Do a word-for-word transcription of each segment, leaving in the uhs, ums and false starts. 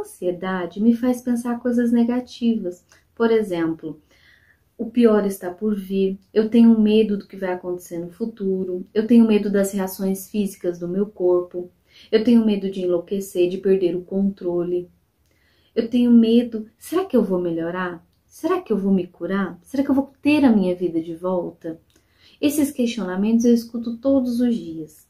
ansiedade me faz pensar coisas negativas. Por exemplo, o pior está por vir, eu tenho medo do que vai acontecer no futuro, eu tenho medo das reações físicas do meu corpo, eu tenho medo de enlouquecer, de perder o controle. Eu tenho medo, será que eu vou melhorar? Será que eu vou me curar? Será que eu vou ter a minha vida de volta? Esses questionamentos eu escuto todos os dias.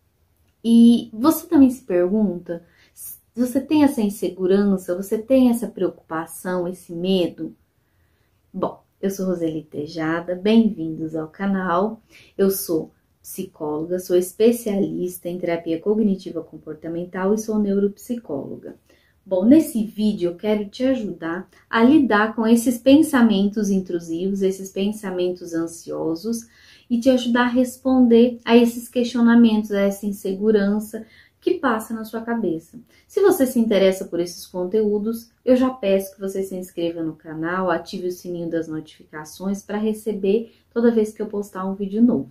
E você também se pergunta, você tem essa insegurança, você tem essa preocupação, esse medo? Bom, eu sou Roseli Tejada, bem-vindos ao canal. Eu sou psicóloga, sou especialista em terapia cognitiva comportamental e sou neuropsicóloga. Bom, nesse vídeo eu quero te ajudar a lidar com esses pensamentos intrusivos, esses pensamentos ansiosos e te ajudar a responder a esses questionamentos, a essa insegurança que passa na sua cabeça. Se você se interessa por esses conteúdos, eu já peço que você se inscreva no canal, ative o sininho das notificações para receber toda vez que eu postar um vídeo novo.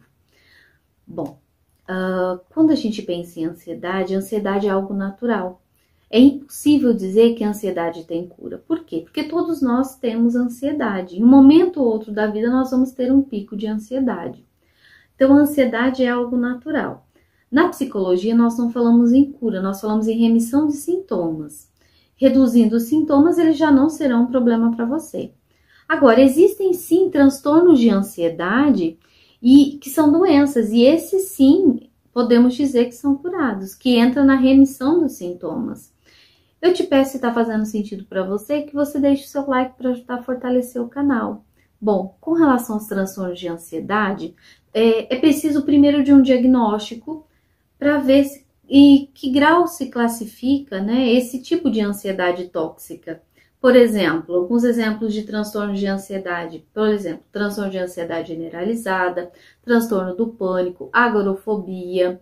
Bom, uh, quando a gente pensa em ansiedade, a ansiedade é algo natural. É impossível dizer que a ansiedade tem cura. Por quê? Porque todos nós temos ansiedade. Em um momento ou outro da vida, nós vamos ter um pico de ansiedade. Então, a ansiedade é algo natural. Na psicologia, nós não falamos em cura, nós falamos em remissão de sintomas. Reduzindo os sintomas, eles já não serão um problema para você. Agora, existem sim transtornos de ansiedade e que são doenças, e esses sim podemos dizer que são curados, que entram na remissão dos sintomas. Eu te peço, se está fazendo sentido para você, que você deixe o seu like para ajudar a fortalecer o canal. Bom, com relação aos transtornos de ansiedade, é, é preciso primeiro de um diagnóstico para ver se, em que grau se classifica, né, esse tipo de ansiedade tóxica. Por exemplo, alguns exemplos de transtornos de ansiedade, por exemplo, transtorno de ansiedade generalizada, transtorno do pânico, agorafobia,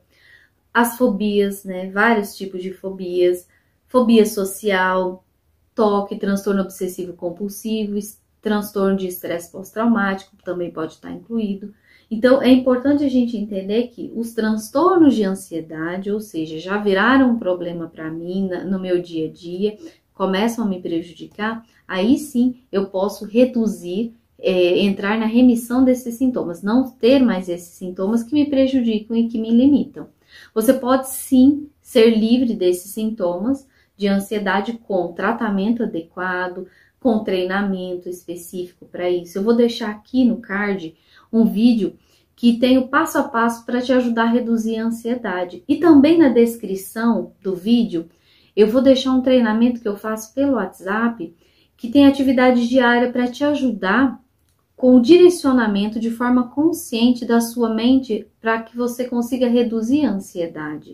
as fobias, né, vários tipos de fobias, fobia social, toque, transtorno obsessivo compulsivo, transtorno de estresse pós-traumático também pode estar incluído. Então, é importante a gente entender que os transtornos de ansiedade, ou seja, já viraram um problema para mim no meu dia a dia, começam a me prejudicar, aí sim eu posso reduzir, é, entrar na remissão desses sintomas, não ter mais esses sintomas que me prejudicam e que me limitam. Você pode sim ser livre desses sintomas de ansiedade com tratamento adequado, com treinamento específico para isso. Eu vou deixar aqui no card um vídeo que tem o passo a passo para te ajudar a reduzir a ansiedade. E também na descrição do vídeo, eu vou deixar um treinamento que eu faço pelo WhatsApp, que tem atividade diária para te ajudar com o direcionamento de forma consciente da sua mente para que você consiga reduzir a ansiedade.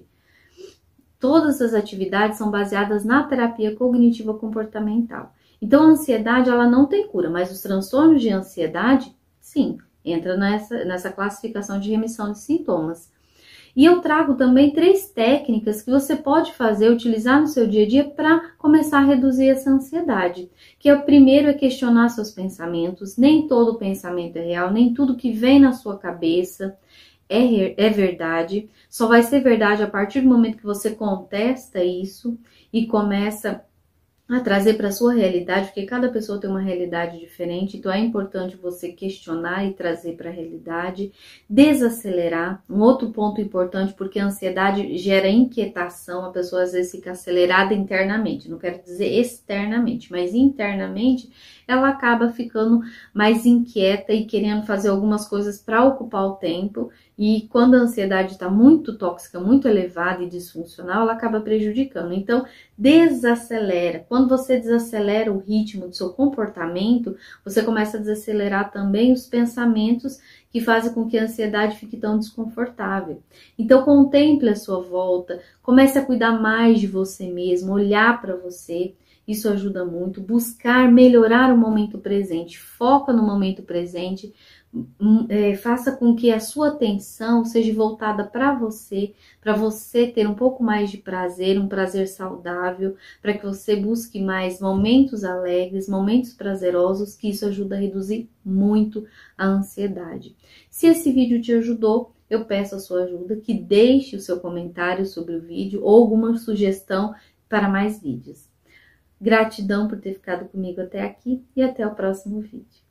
Todas as atividades são baseadas na terapia cognitiva comportamental. Então, a ansiedade, ela não tem cura, mas os transtornos de ansiedade, sim, entra nessa, nessa classificação de remissão de sintomas. E eu trago também três técnicas que você pode fazer, utilizar no seu dia a dia para começar a reduzir essa ansiedade. Que é o primeiro é questionar seus pensamentos. Nem todo pensamento é real, nem tudo que vem na sua cabeça é, é verdade. Só vai ser verdade a partir do momento que você contesta isso e começa a trazer para a sua realidade, porque cada pessoa tem uma realidade diferente, então é importante você questionar e trazer para a realidade, desacelerar. Um outro ponto importante, porque a ansiedade gera inquietação, a pessoa às vezes fica acelerada internamente, não quero dizer externamente, mas internamente ela acaba ficando mais inquieta e querendo fazer algumas coisas para ocupar o tempo, e quando a ansiedade está muito tóxica, muito elevada e disfuncional, ela acaba prejudicando. Então, desacelera. Quando você desacelera o ritmo do seu comportamento, você começa a desacelerar também os pensamentos que fazem com que a ansiedade fique tão desconfortável. Então, contemple a sua volta, comece a cuidar mais de você mesmo, olhar para você. Isso ajuda muito. Buscar melhorar o momento presente. Foca no momento presente. É, faça com que a sua atenção seja voltada para você, para você ter um pouco mais de prazer, um prazer saudável, para que você busque mais momentos alegres, momentos prazerosos, que isso ajuda a reduzir muito a ansiedade. Se esse vídeo te ajudou, eu peço a sua ajuda, que deixe o seu comentário sobre o vídeo ou alguma sugestão para mais vídeos. Gratidão por ter ficado comigo até aqui e até o próximo vídeo.